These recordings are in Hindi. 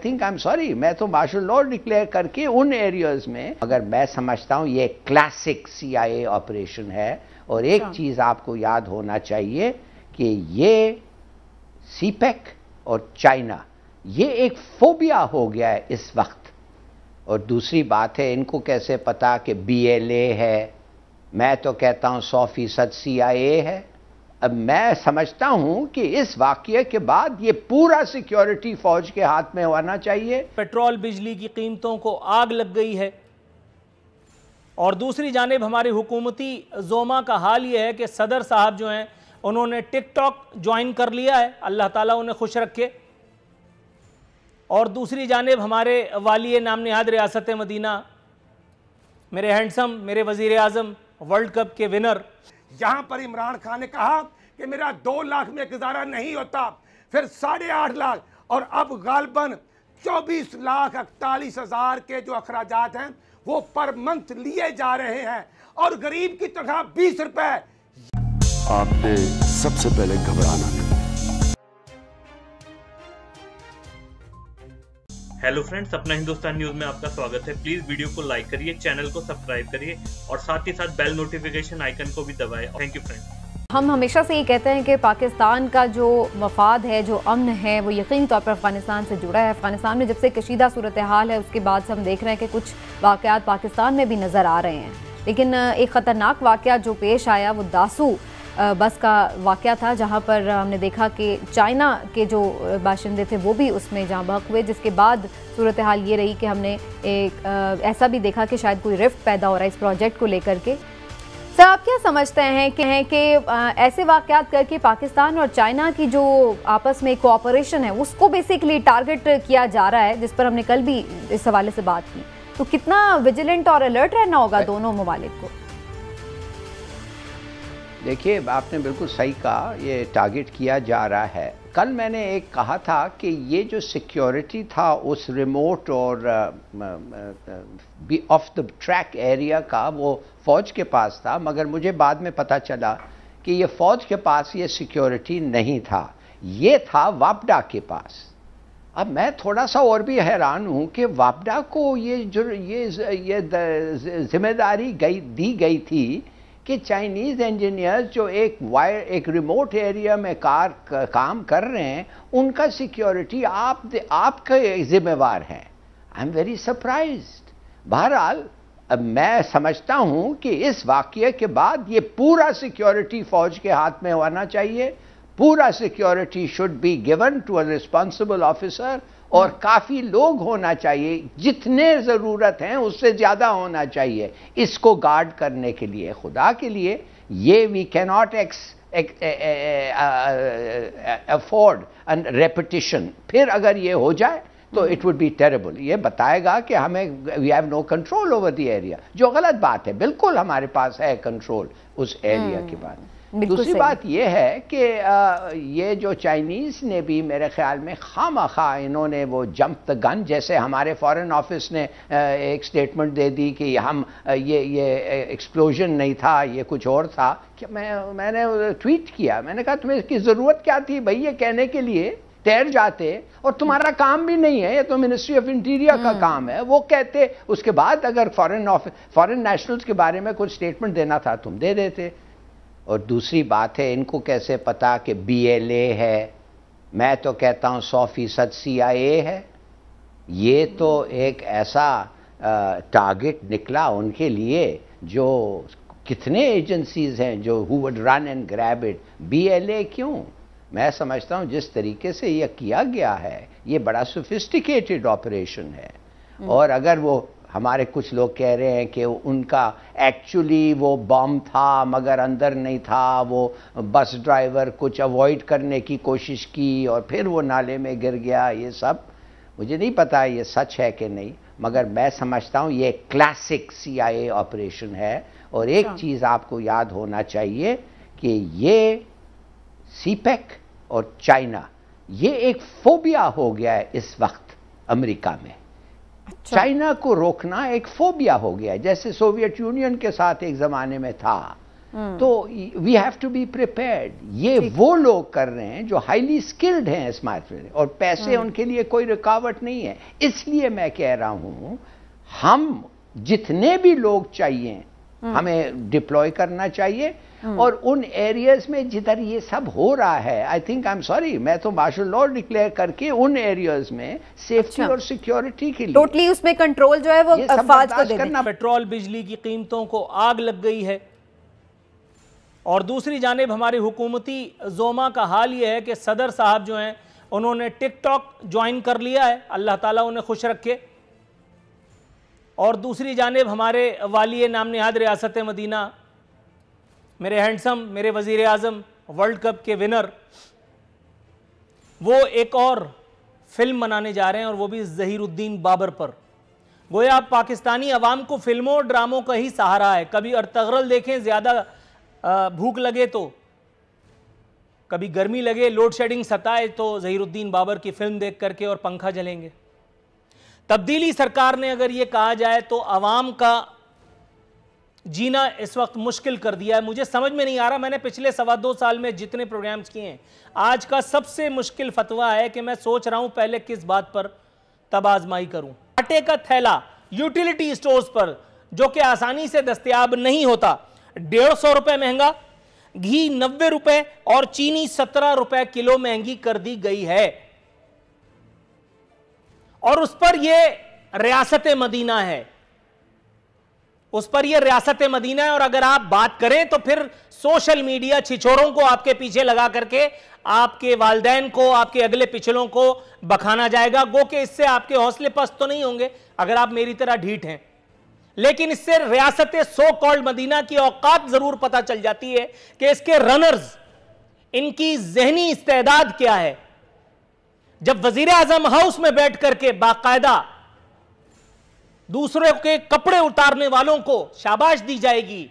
थिंक आई एम सॉरी, मैं तो मार्शल लॉ डिक्लेयर करके उन एरियाज में, अगर मैं समझता हूं ये क्लासिक CIA ऑपरेशन है। और एक चीज आपको याद होना चाहिए कि ये CPEC और चाइना, ये एक फोबिया हो गया है इस वक्त। और दूसरी बात है, इनको कैसे पता कि BLA है? मैं तो कहता हूं 100% CIA है। अब मैं समझता हूं कि इस वाकये के बाद ये पूरा सिक्योरिटी फौज के हाथ में होना चाहिए। पेट्रोल बिजली की कीमतों को आग लग गई है, और दूसरी जानिब हमारी हुकूमती जोमा का हाल ये है कि सदर साहब जो हैं उन्होंने टिकटॉक ज्वाइन कर लिया है, अल्लाह ताला उन्हें खुश रखे। और दूसरी जानिब हमारे वाली नाम नहाद रियासत मदीना, मेरे हैंडसम, मेरे वजीर आजम, वर्ल्ड कप के विनर, यहां पर इमरान खान ने कहा कि मेरा 2 लाख में गुजारा नहीं होता, फिर 8.5 लाख, और अब गालबन 24,41,000 के जो अखराजात हैं वो पर मंथ लिए जा रहे हैं, और गरीब की तनख्वाह 20 रुपए। आपने सबसे पहले घबराना है। हेलो फ्रेंड्स, अपना हिंदुस्तान न्यूज में आपका स्वागत है। प्लीज वीडियो को लाइक करिए, चैनल को सब्सक्राइब करिए और साथ ही साथ बेल नोटिफिकेशन आइकन को भी दबाएं। Thank you friends. हम हमेशा से ये कहते हैं कि पाकिस्तान का जो मफाद है, जो अमन है, वो यकीनी तौर पर अफगानिस्तान से जुड़ा है। अफगानिस्तान में जब से कशीदा सूरत हाल है, उसके बाद से हम देख रहे हैं कि कुछ वाक़यात पाकिस्तान में भी नज़र आ रहे हैं। लेकिन एक ख़तरनाक वाक़या जो पेश आया वो दासू बस का वाक़या था, जहाँ पर हमने देखा कि चाइना के जो बाशिंदे थे वो भी उसमें जाँ बहक हुए, जिसके बाद सूरत हाल ये रही कि हमने एक ऐसा भी देखा कि शायद कोई रिफ्ट पैदा हो रहा है इस प्रोजेक्ट को लेकर के। सर, आप क्या समझते हैं कि ऐसे वाक़यात करके पाकिस्तान और चाइना की जो आपस में कोऑपरेशन है उसको बेसिकली टारगेट किया जा रहा है, जिस पर हमने कल भी इस हवाले से बात की, तो कितना विजिलेंट और अलर्ट रहना होगा दोनों ममालिक को? देखिए, आपने बिल्कुल सही कहा, ये टारगेट किया जा रहा है। कल मैंने एक कहा था कि ये जो सिक्योरिटी था उस रिमोट और ऑफ द ट्रैक एरिया का, वो फौज के पास था, मगर मुझे बाद में पता चला कि ये फौज के पास ये सिक्योरिटी नहीं था, ये था वापडा के पास। अब मैं थोड़ा सा और भी हैरान हूं कि वापडा को ये जिम्मेदारी दी गई थी कि चाइनीज़ इंजीनियर्स जो एक रिमोट एरिया में काम कर रहे हैं, उनका सिक्योरिटी आपके जिम्मेवार है। I am very surprised. बहरहाल, अब मैं समझता हूं कि इस वाकये के बाद ये पूरा सिक्योरिटी फौज के हाथ में होना चाहिए। पूरा security should be given to a responsible officer, और काफी लोग होना चाहिए, जितने जरूरत हैं उससे ज्यादा होना चाहिए इसको गार्ड करने के लिए। खुदा के लिए, ये we can not afford repetition. फिर अगर ये हो जाए तो इट वुड बी टेरेबल। ये बताएगा कि हमें we have no control over the area, जो गलत बात है। बिल्कुल हमारे पास है कंट्रोल उस एरिया के बाद। दूसरी बात यह है कि ये जो चाइनीज़ ने भी मेरे ख्याल में खामखा इन्होंने वो जंप द गन, जैसे हमारे फॉरेन ऑफिस ने एक स्टेटमेंट दे दी कि हम ये एक्सप्लोजन नहीं था, ये कुछ और था। कि मैंने ट्वीट किया, मैंने कहा तुम्हें इसकी ज़रूरत क्या थी भाई ये कहने के लिए? तैर जाते, और तुम्हारा काम भी नहीं है, ये तो मिनिस्ट्री ऑफ इंटीरियर का काम है, वो कहते। उसके बाद अगर फॉरेन नेशनल्स के बारे में कुछ स्टेटमेंट देना था तुम दे देते। और दूसरी बात है, इनको कैसे पता कि BLA है? मैं तो कहता हूं 100% CIA है। ये तो एक ऐसा टारगेट निकला उनके लिए, जो कितने एजेंसीज हैं जो who would run and grab it. BLA क्यों? मैं समझता हूं जिस तरीके से यह किया गया है, ये बड़ा सोफिस्टिकेटेड ऑपरेशन है। और अगर वो, हमारे कुछ लोग कह रहे हैं कि उनका एक्चुअली वो बम था मगर अंदर नहीं था, वो बस ड्राइवर कुछ अवॉइड करने की कोशिश की और फिर वो नाले में गिर गया, ये सब मुझे नहीं पता ये सच है कि नहीं, मगर मैं समझता हूँ ये क्लासिक CIA ऑपरेशन है। और एक चीज़ आपको याद होना चाहिए कि ये CPEC और चाइना, ये एक फोबिया हो गया है इस वक्त अमेरिका में। चाइना को रोकना एक फोबिया हो गया है, जैसे सोवियत यूनियन के साथ एक ज़माने में था। तो we have to be prepared. ये वो लोग कर रहे हैं जो हाईली स्किल्ड हैं स्मार्टफोन, और पैसे उनके लिए कोई रुकावट नहीं है। इसलिए मैं कह रहा हूं, हम जितने भी लोग चाहिए हमें डिप्लॉय करना चाहिए, और उन एरियाज में जिधर ये सब हो रहा है, I think, I am sorry, मैं तो मार्शल लॉ डिक्लेयर करके उन एरियाज में सेफ्टी और सिक्योरिटी के लिए टोटली उसमें कंट्रोल जो है वो अफवाज को दे देना। पेट्रोल बिजली की कीमतों को आग लग गई है, और दूसरी जानिब हमारी हुकूमती जोमा का हाल ये है कि सदर साहब जो हैं उन्होंने टिकटॉक ज्वाइन कर लिया है, अल्लाह ताला उन्हें खुश रखे। और दूसरी जानिब हमारे वाली नाम निहाद रियासत मदीना, मेरे हैंडसम, मेरे वजीर आज़म, वर्ल्ड कप के विनर, वो एक और फिल्म बनाने जा रहे हैं, और वो भी ज़हीरुद्दीन बाबर पर। गोया आप पाकिस्तानी अवाम को फिल्मों और ड्रामों का ही सहारा है। कभी अर्तगरल देखें, ज़्यादा भूख लगे तो, कभी गर्मी लगे, लोड शेडिंग सताए तो ज़हीरुद्दीन बाबर की फिल्म देख करके और पंखा जलेंगे। तब्दीली सरकार ने अगर ये कहा जाए तो अवाम का जीना इस वक्त मुश्किल कर दिया है। मुझे समझ में नहीं आ रहा, मैंने पिछले 2.25 साल में जितने प्रोग्राम्स किए हैं, आज का सबसे मुश्किल फतवा है कि मैं सोच रहा हूं पहले किस बात पर तब आजमाई करूं। आटे का थैला यूटिलिटी स्टोर्स पर, जो कि आसानी से दस्तयाब नहीं होता, 150 रुपए महंगा, घी 90 रुपए और चीनी 17 रुपए किलो महंगी कर दी गई है। और उस पर यह रियासत मदीना है, उस पर यह रियासत मदीना है। और अगर आप बात करें तो फिर सोशल मीडिया छिछोरों को आपके पीछे लगा करके आपके वालिदैन को, आपके अगले पिछलों को बखाना जाएगा। गो कि इससे आपके हौसले पस्त तो नहीं होंगे अगर आप मेरी तरह ढीठ हैं, लेकिन इससे रियासत सो कॉल्ड मदीना की औकात जरूर पता चल जाती है कि इसके रनर्स, इनकी जहनी इस्तेदाद क्या है। जब वजीर आजम हाउस में बैठ करके बाकायदा दूसरों के कपड़े उतारने वालों को शाबाश दी जाएगी,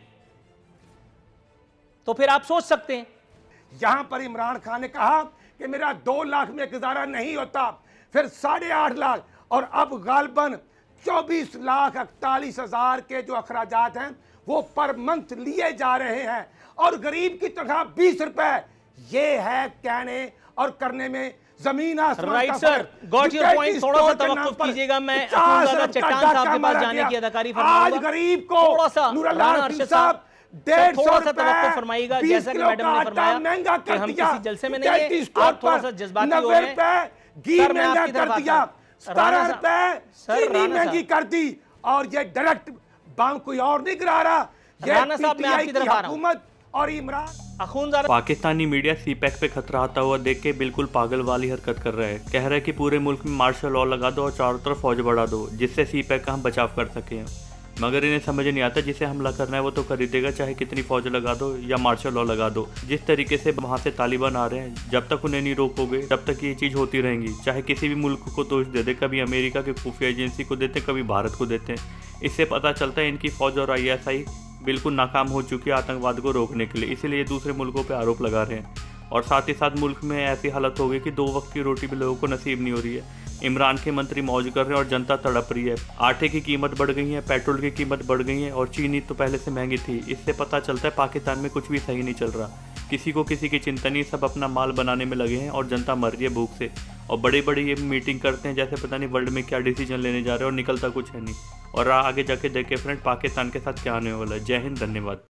तो फिर आप सोच सकते हैं। यहां पर इमरान खान ने कहा कि मेरा 2 लाख में गुजारा नहीं होता, फिर 8.5 लाख, और अब गालबन 24,41,000 के जो अखराजात हैं वो पर मंथ लिए जा रहे हैं, और गरीब की तनख्वाह 20 रुपए। ये है कहने और करने में जमीन आसमान। Right sir, got your point. थोड़ा सा तवक्कुफ कीजिएगा, मैं चट्टान साहब के पास जाने की अदाकारी फरमाऊंगा। आज गरीब को थोड़ा सा नूरुल्लाह साहब 150 तवक्कुफ फरमाइएगा, जैसा कि मैडम ने फरमाया कि हम किसी जलसे में नहीं है, आप थोड़ा सा जज्बाती हो रहे हैं। घी महंगा कर दिया, 17 रुपए चीनी महंगी कर दी, और ये डायरेक्ट बांग कोई और नहीं गिरा रहा, ये पीटीआई की हुकूमत और इमरान। पाकिस्तानी मीडिया सीपैक पे खतराता हुआ देख के बिल्कुल पागल वाली हरकत कर रहा है। कह रहा है कि पूरे मुल्क में मार्शल लॉ लगा दो और चारों तरफ फौज बढ़ा दो, जिससे सीपैक का हम बचाव कर सकें। मगर इन्हें समझ नहीं आता, जिसे हमला करना है वो तो खरीदेगा, चाहे कितनी फौज लगा दो या मार्शल लॉ लगा दो। जिस तरीके से वहाँ से तालिबान आ रहे हैं, जब तक उन्हें नहीं रोकोगे तब तक ये चीज़ होती रहेंगी। चाहे किसी भी मुल्क को दोष दे दे, कभी अमेरिका की खुफिया एजेंसी को देते, कभी भारत को देते हैं। इससे पता चलता है इनकी फौज और ISI बिल्कुल नाकाम हो चुकी है आतंकवाद को रोकने के लिए, इसीलिए ये दूसरे मुल्कों पे आरोप लगा रहे हैं। और साथ ही साथ मुल्क में ऐसी हालत हो गई कि 2 वक्त की रोटी भी लोगों को नसीब नहीं हो रही है। इमरान के मंत्री मौज कर रहे हैं और जनता तड़प रही है। आटे की कीमत बढ़ गई है, पेट्रोल की कीमत बढ़ गई है, और चीनी तो पहले से महंगी थी। इससे पता चलता है पाकिस्तान में कुछ भी सही नहीं चल रहा। किसी को किसी की चिंता नहीं, सब अपना माल बनाने में लगे हैं और जनता मर रही है भूख से। और बड़ी बड़ी ये मीटिंग करते हैं जैसे पता नहीं वर्ल्ड में क्या डिसीजन लेने जा रहे हैं, और निकलता कुछ है नहीं। और आगे जाके देखे फ्रेंड पाकिस्तान के साथ क्या होने वाला है। जय हिंद, धन्यवाद।